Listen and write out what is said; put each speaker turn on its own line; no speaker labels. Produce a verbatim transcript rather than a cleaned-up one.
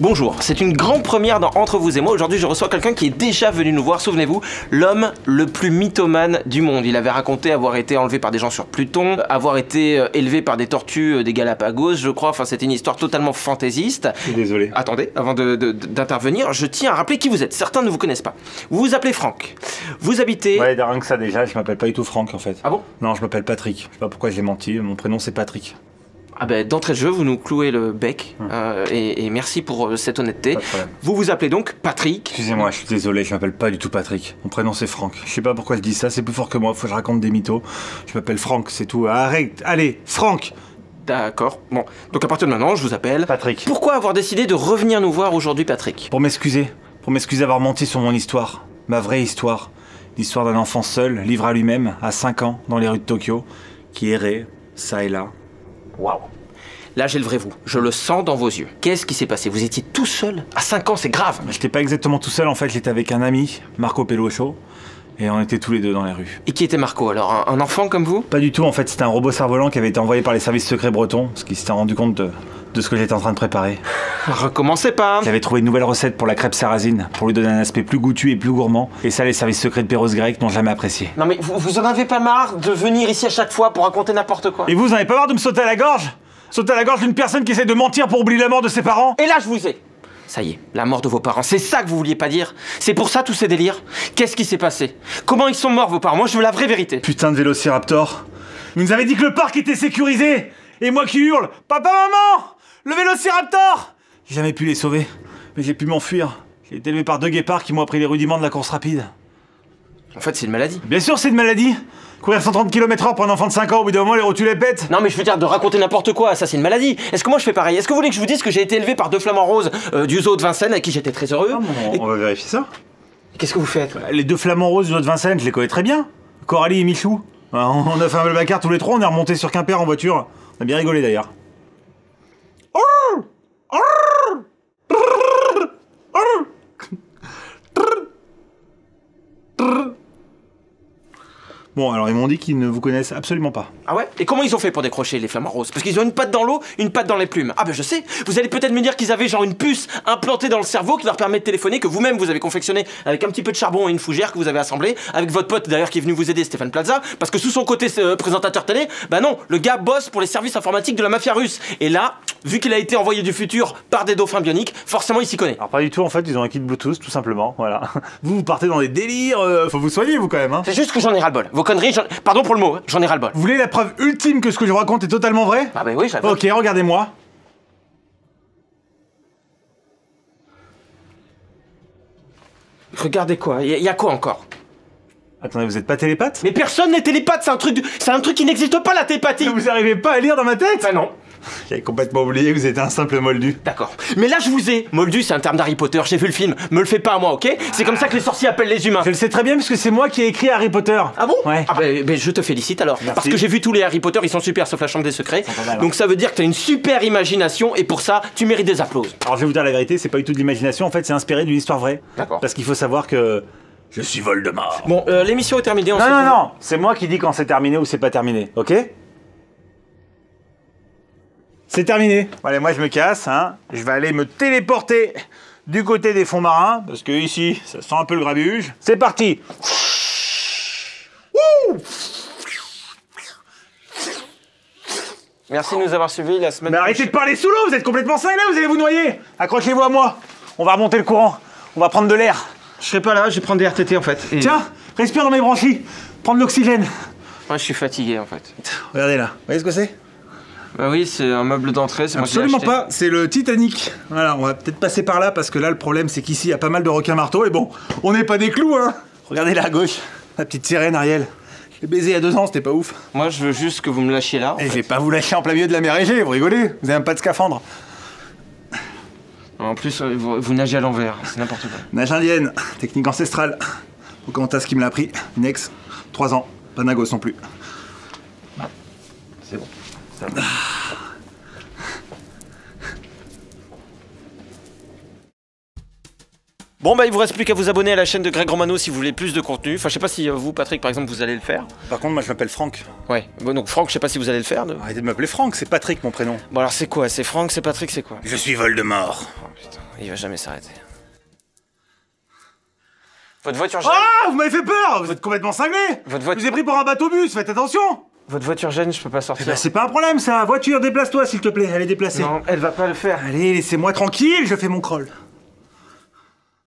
Bonjour, c'est une grande première dans Entre vous et moi. Aujourd'hui, je reçois quelqu'un qui est déjà venu nous voir. Souvenez-vous, l'homme le plus mythomane du monde. Il avait raconté avoir été enlevé par des gens sur Pluton, avoir été euh, élevé par des tortues euh, des Galapagos, je crois. Enfin, c'était une histoire totalement fantaisiste.
Je suis désolé.
Attendez, avant de, de, d'intervenir, je tiens à rappeler qui vous êtes. Certains ne vous connaissent pas. Vous vous appelez Franck. Vous habitez...
Ouais, rien que ça déjà, je m'appelle pas du tout Franck en fait.
Ah bon?
Non, je m'appelle Patrick. Je sais pas pourquoi j'ai menti, mon prénom c'est Patrick.
Ah ben, d'entrée de jeu, vous nous clouez le bec. Hum. Euh, et, et merci pour euh, cette honnêteté.
Pas de problème.
Vous vous appelez donc Patrick.
Excusez-moi, je suis désolé, je m'appelle pas du tout Patrick. Mon prénom c'est Franck. Je sais pas pourquoi je dis ça, c'est plus fort que moi, faut que je raconte des mythos. Je m'appelle Franck, c'est tout. Arrête, allez, Franck.
D'accord. Bon, donc à partir de maintenant, je vous appelle...
Patrick.
Pourquoi avoir décidé de revenir nous voir aujourd'hui, Patrick?
Pour m'excuser. Pour m'excuser d'avoir menti sur mon histoire. Ma vraie histoire. L'histoire d'un enfant seul, livré à lui-même, à cinq ans, dans les rues de Tokyo, qui errait, ça et là.
Waouh. Là, j'ai le vrai vous. Je le sens dans vos yeux. Qu'est-ce qui s'est passé? Vous étiez tout seul? À cinq ans, c'est grave.
J'étais pas exactement tout seul, en fait, j'étais avec un ami, Marco Pelluccio, et on était tous les deux dans les rues.
Et qui était Marco, alors? Un, un enfant comme vous?
Pas du tout, en fait, c'était un robot cerf-volant qui avait été envoyé par les services secrets bretons, parce qu'il s'était rendu compte de, de ce que j'étais en train de préparer.
Recommencez pas.
J'avais trouvé une nouvelle recette pour la crêpe sarrasine, pour lui donner un aspect plus goûtu et plus gourmand, et ça, les services secrets de Perros Grec n'ont jamais apprécié.
Non mais vous, vous en avez pas marre de venir ici à chaque fois pour raconter n'importe quoi?
Et vous, vous en avez pas marre de me sauter à la gorge? Sauter à la gorge d'une personne qui essaie de mentir pour oublier la mort de ses parents?
Et là, je vous ai. Ça y est, la mort de vos parents, c'est ça que vous vouliez pas dire? C'est pour ça tous ces délires? Qu'est-ce qui s'est passé? Comment ils sont morts, vos parents? Moi, je veux la vraie vérité.
Putain de vélociraptor. Vous nous avez dit que le parc était sécurisé. Et moi qui hurle, papa, maman, le vélociraptor. J'ai jamais pu les sauver, mais j'ai pu m'enfuir. J'ai été élevé par deux guépards qui m'ont appris les rudiments de la course rapide.
En fait, c'est une maladie.
Bien sûr, c'est une maladie. Courir cent trente kilomètres heure pour un enfant de cinq ans, au bout d'un moment, les rotules les pètent.
Non mais je veux dire de raconter n'importe quoi, ça c'est une maladie. Est-ce que moi je fais pareil? Est-ce que vous voulez que je vous dise que j'ai été élevé par deux flamants roses euh, du zoo de Vincennes avec qui j'étais très heureux?
Ah bon,
Et...
on va vérifier ça.
Qu'est-ce que vous faites?
Les deux flamants roses du zoo de Vincennes, je les connais très bien. Coralie et Michou. On a fait un Blablacar tous les trois, on est remontés sur Quimper en voiture. On a bien rigolé d'ailleurs. Bon, alors ils m'ont dit qu'ils ne vous connaissent absolument pas.
Ah ouais? Et comment ils ont fait pour décrocher les flamants roses? Parce qu'ils ont une patte dans l'eau, une patte dans les plumes. Ah ben je sais. Vous allez peut-être me dire qu'ils avaient genre une puce implantée dans le cerveau qui leur permet de téléphoner, que vous-même vous avez confectionné avec un petit peu de charbon et une fougère que vous avez assemblée, avec votre pote d'ailleurs qui est venu vous aider, Stéphane Plaza, parce que sous son côté euh, présentateur télé, bah non, le gars bosse pour les services informatiques de la mafia russe. Et là, vu qu'il a été envoyé du futur par des dauphins bioniques, forcément il s'y connaît.
Alors pas du tout, en fait, ils ont un kit Bluetooth, tout simplement, voilà. Vous, vous partez dans des délires, euh, faut vous soigner vous quand même, hein.
C'est juste que j'en ai ras-le-bol. Vos conneries, j'en... pardon pour le mot, hein, j'en ai ras-le-bol.
Vous voulez la preuve ultime que ce que je vous raconte est totalement vrai?
Ah bah oui, j'avoue.
Ok, regardez-moi.
Regardez quoi, y, y a quoi encore?
Attendez, vous êtes pas télépathe?
Mais personne n'est télépathe, c'est un truc, du... c'est un truc qui n'existe pas la télépathie.
Vous arrivez pas à lire dans ma tête?
Bah non.
J'avais complètement oublié que vous étiez un simple moldu.
D'accord. Mais là je vous ai. Moldu c'est un terme d'Harry Potter, j'ai vu le film. Me le fais pas à moi, ok? C'est comme ça que les sorciers appellent les humains.
Je le sais très bien parce que c'est moi qui ai écrit Harry Potter.
Ah bon?
Ouais.
Ah bah, bah, je te félicite alors.
Merci.
Parce que j'ai vu tous les Harry Potter, ils sont super sauf la chambre des secrets.
C'est pas mal, hein.
Donc ça veut dire que t'as une super imagination et pour ça tu mérites des applauses.
Alors je vais vous dire la vérité, c'est pas du tout de l'imagination, en fait c'est inspiré d'une histoire vraie.
D'accord.
Parce qu'il faut savoir que... Je suis Voldemort.
Bon, euh, l'émission est terminée. On
Non,
se
non,
retrouve-
non, c'est moi qui dis quand c'est terminé ou c'est pas terminé, ok? C'est terminé. Allez, moi je me casse, hein. Je vais aller me téléporter du côté des fonds marins, parce que ici, ça sent un peu le grabuge. C'est parti. Wouh!
Merci de nous avoir suivis la semaine
Mais arrêtez de parler sous l'eau, vous êtes complètement cinglés, vous allez vous noyer. Accrochez-vous à moi, on va remonter le courant, on va prendre de l'air.
Je serai pas là, je vais prendre des R T T en fait. Et...
Tiens, respire dans mes branchies, prendre l'oxygène.
Ouais, je suis fatigué en fait.
Regardez là, vous voyez ce que c'est?
Bah oui, c'est un meuble d'entrée, c'est moi qui l'ai
Absolument
acheté.
pas, c'est le Titanic. Voilà, on va peut-être passer par là parce que là le problème c'est qu'ici il y a pas mal de requins marteaux et bon, on n'est pas des clous hein. Regardez là à gauche, la petite sirène Ariel. Je l'ai baisé il y a deux ans, c'était pas ouf.
Moi je veux juste que vous me lâchiez là. en
Et
fait.
je vais pas vous lâcher en plein milieu de la mer Égée, vous rigolez? Vous avez même pas de scaphandre.
En plus, euh, vous, vous nagez à l'envers, c'est n'importe quoi.
Nage indienne, technique ancestrale. Vous commenter à ce qui me l'a appris. Une ex, trois ans, pas nagos non plus.
C'est bon. Ça va. Bon bah il vous reste plus qu'à vous abonner à la chaîne de Greg Romano si vous voulez plus de contenu. Enfin je sais pas si euh, vous Patrick par exemple vous allez le faire.
Par contre moi je m'appelle Franck.
Ouais, bon, donc Franck je sais pas si vous allez le faire. De...
Arrêtez de m'appeler Franck, c'est Patrick mon prénom.
Bon alors c'est quoi? C'est Franck, c'est Patrick, c'est quoi?
Je suis Voldemort.
Oh putain, il va jamais s'arrêter. Votre voiture gêne.
Ah, vous m'avez fait peur. Vous êtes complètement cinglé.
Votre voiture...
Je vous ai pris pour un bateau-bus, faites attention.
Votre voiture gêne, je peux pas sortir.
Eh ben, c'est pas un problème ça. Voiture, déplace-toi s'il te plaît, elle est déplacée.
Non, elle va pas le faire.
Allez, laissez-moi tranquille, je fais mon crawl.